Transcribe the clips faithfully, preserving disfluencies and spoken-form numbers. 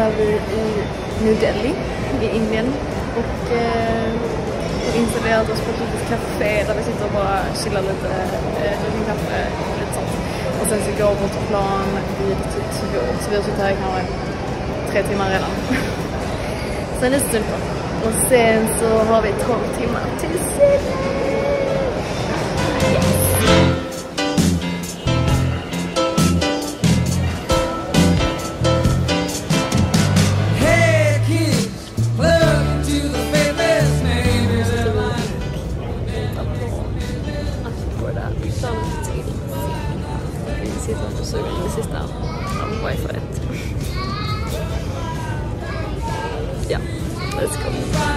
är vi i New Delhi i Indien och eh, har installerat oss på ett litet café där vi sitter och bara chillar lite, eh, dricker kaffe och lite sånt. Och sen så går vårt plan vid typ två, så vi har suttit här i kanske tre timmar redan. Sen är det stund på. Och sen så har vi tolv timmar till Sydney. Yes. Så det sista av wifi. Ja, let's go.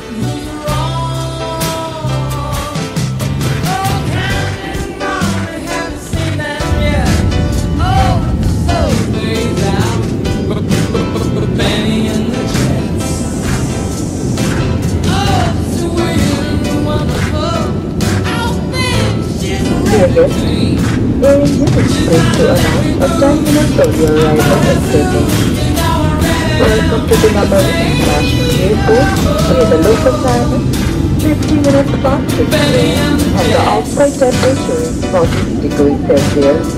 There is no space to announce a ten minute for your arrival at Sydney. Welcome to the Melbourne International Airport with the local time fifty minutes past six p m and the outside temperature is forty degrees Celsius.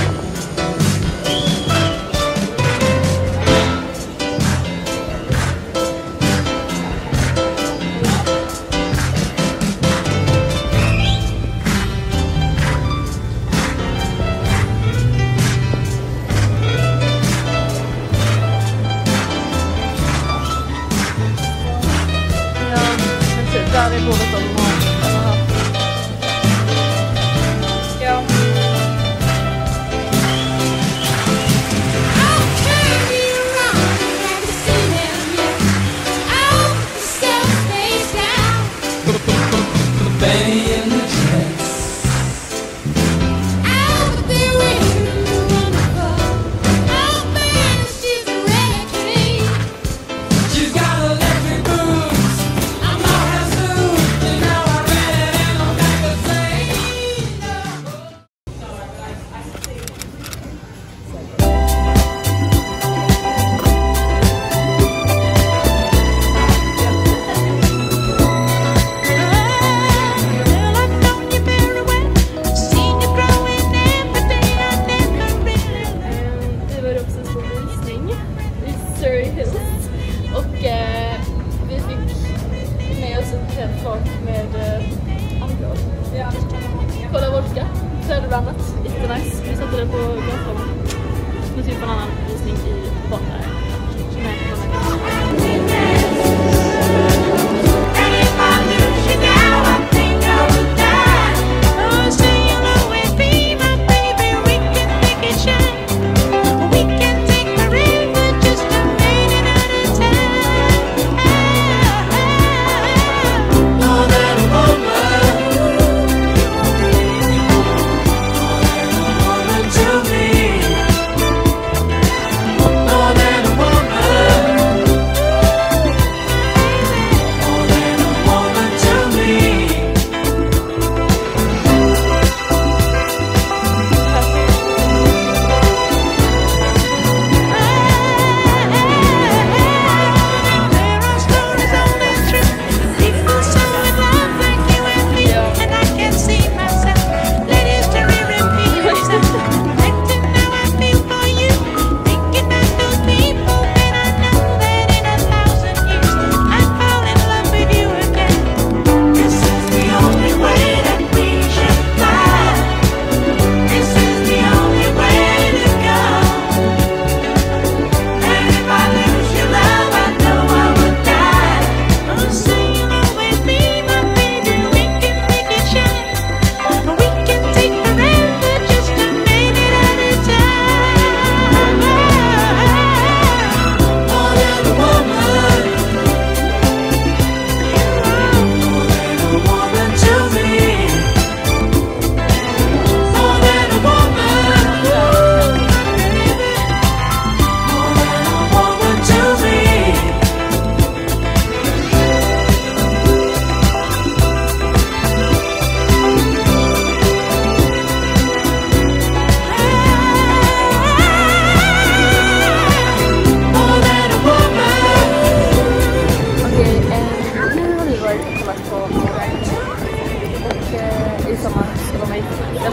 Där är båda de har. Ja. Och eh, vi fick med oss ett helt fat med eh, alkohol. Ja. Kolla vodka, söderblandat, jättenice. Vi satte det på gatan. Nu typ en annan visning i botten.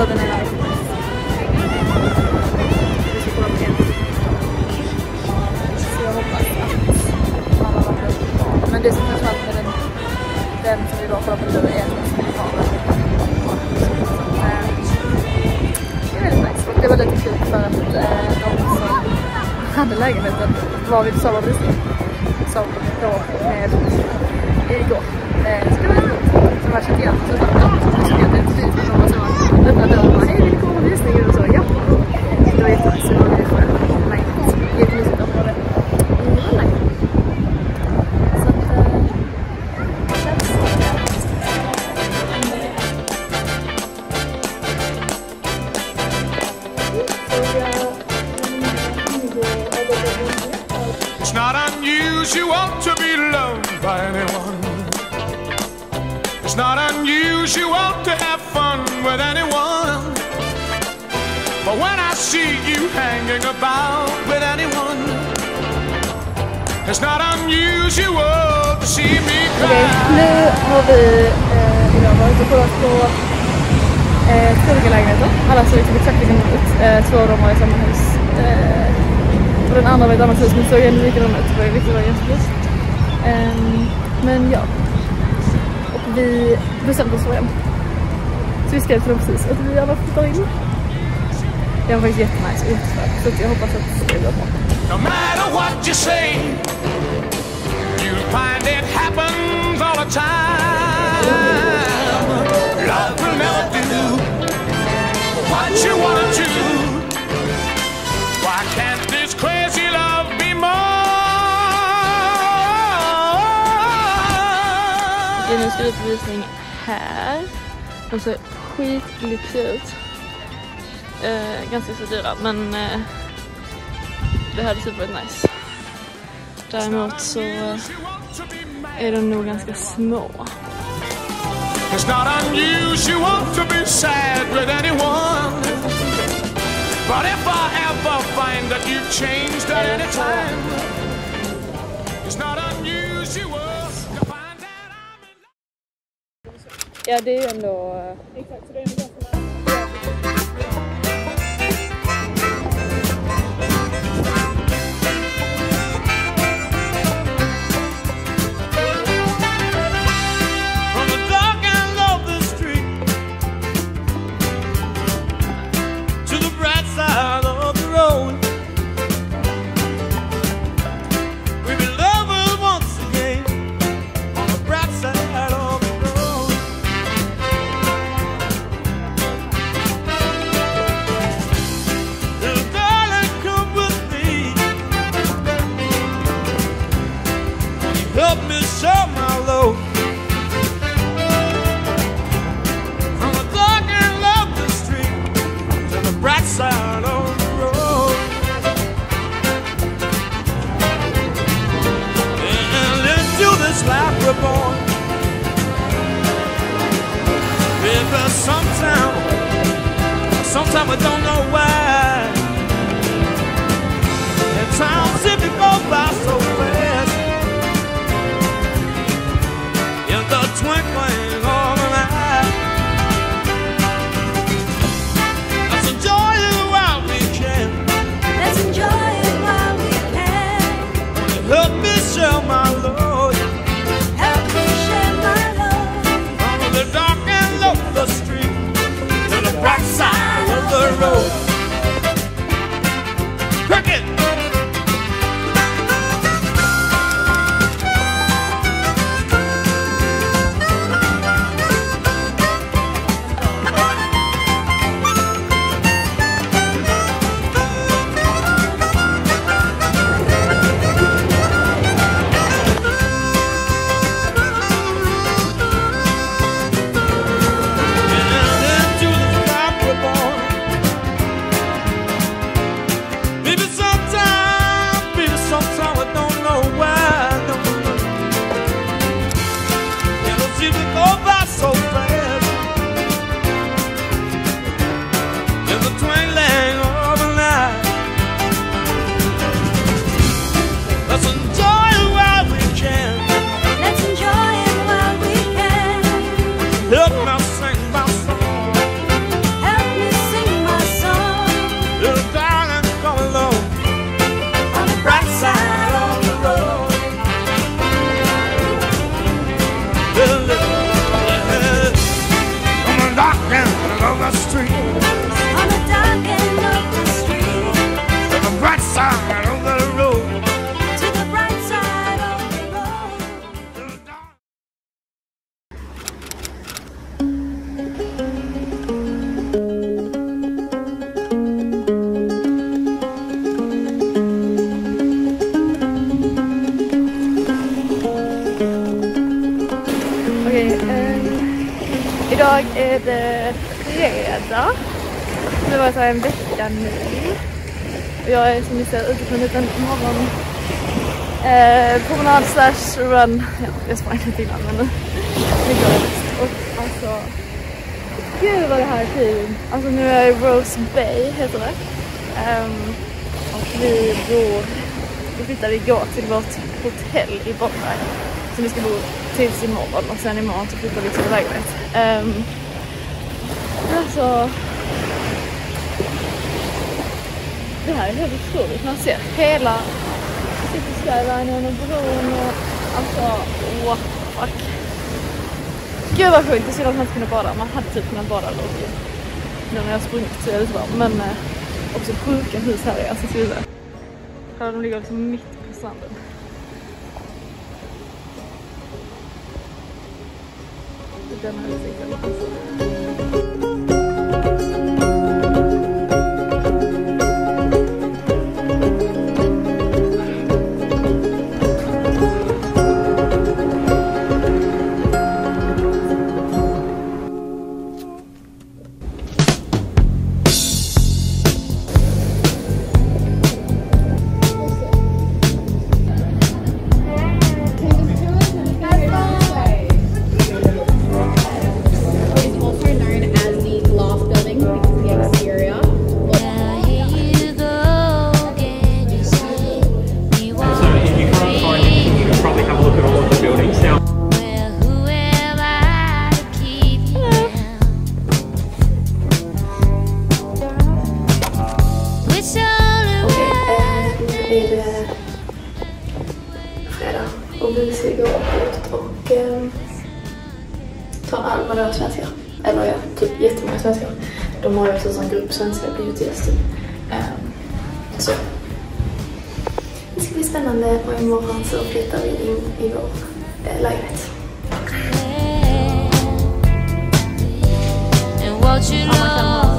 kolla den här. Vi ska kolla på en. Så jag hoppas att alla var bra. Men det som är framför med den, den som vi då kollar på nu är en som är kvar. Det är väldigt nice. Och det var lite kul för att eh, de som hade lägenheten var vid samma visning som då med igår. Eh, så det var roligt. Så här kände jag så jag kände jag det fint när de var så öppna dörren och bara hej, vill du komma på visningen? Och så ja. Det var jättenice. Så det var jätteskönt. Jättemysigt att ha det. Det var nice. Så att it's not unusual to be loved by anyone. It's not unusual to have fun with anyone. But when I see you hanging about with anyone, it's not unusual to see me cry. Okay, nu har vi eh, idag varit och kollat på eh, två olika lägenheter. Alla såg typ exakt lika ut. Eh, två av dem var i samma hus. Eh, och den andra var i ett annat hus, men såg ändå likadant ut. Det var riktigt jätteligt. Eh, men ja. Och vi bestämde oss för hem. Så vi skrev till dem precis att vi alla flyttar in. Det var faktiskt jättenice och jättesvårt. Så jag hoppas att det går bra. No matter what you say, you'll find it happens all the time. Love will never do what you wanna do. Why can't this crazy love be more? Det är nu slutvisning här. De ser skitlyxiga ut. Eh, ganska så dyra, men eh, det hade typ varit nice. Däremot så är de nog ganska små. It's not unusual to be sad with anyone. But if I ever find that you've changed at any time, it's not unusual to find that I'm in love. Ja, det är ju ändå... Exakt, så det är ändå ganska nice. Help me show my load from the dark and lovely street to the bright side of the road. And into this life we're born, baby, sometime, sometime we don't know why. And time simply goes by so fast. The twinkling of an eye. Let's enjoy it while we can. Let's enjoy it while we can. Help me share my load. Help me share my load. From the dark and lonely street to the bright side of the road. Cricket! är det fredag. Det var så här en vecka nu. Och jag är som ni ser ute på en liten morgon eh, promenad slash run. Ja, jag sprang lite innan men nu går det. Och alltså, gud vad det här är fint. Alltså nu är jag i Rose Bay heter det. Um, och vi bor, vi flyttade igår till vårt hotell i Bondi. Så vi ska bo tills imorgon och sen imorgon så flyttar vi till lägenhet. Um, alltså, det här är helt otroligt. Man ser hela City Skyline och bron och alltså, what the fuck. Gud vad sjukt, det är synd att man inte kunde bada. Man hade typ kunnat bada då. Nu när jag har sprungit så är det lite bra. Men eh, också sjuka hus här är alltså så här. De ligger liksom mitt på stranden. Den här utsikten. Och vi ska gå ut och eh, ta en öl med några svenskar. Eller ja, typ jättemånga svenskar. De har ju också en sån grupp svenska beauty-gäster. Um, så. Det ska bli spännande och imorgon så flyttar vi in i vår eh, lägenhet. And what you love.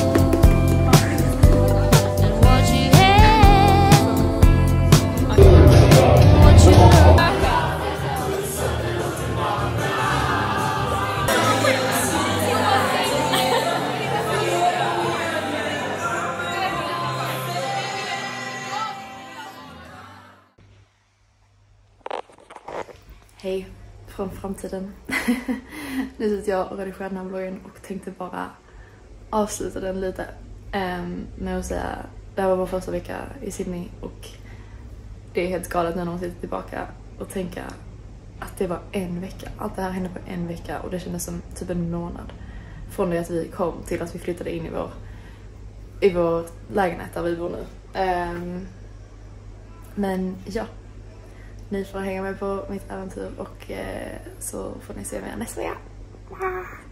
Hej från framtiden. Nu sitter jag och redigerar den här vloggen och tänkte bara avsluta den lite um, med att säga det här var vår första vecka i Sydney och det är helt galet när man sitter tillbaka och tänka att det var en vecka. Allt det här hände på en vecka och det kändes som typ en månad från det att vi kom till att vi flyttade in i vår, i vår lägenhet där vi bor nu. Um, men ja. Ni får hänga med på mitt äventyr och eh, så får ni se mig nästa vecka.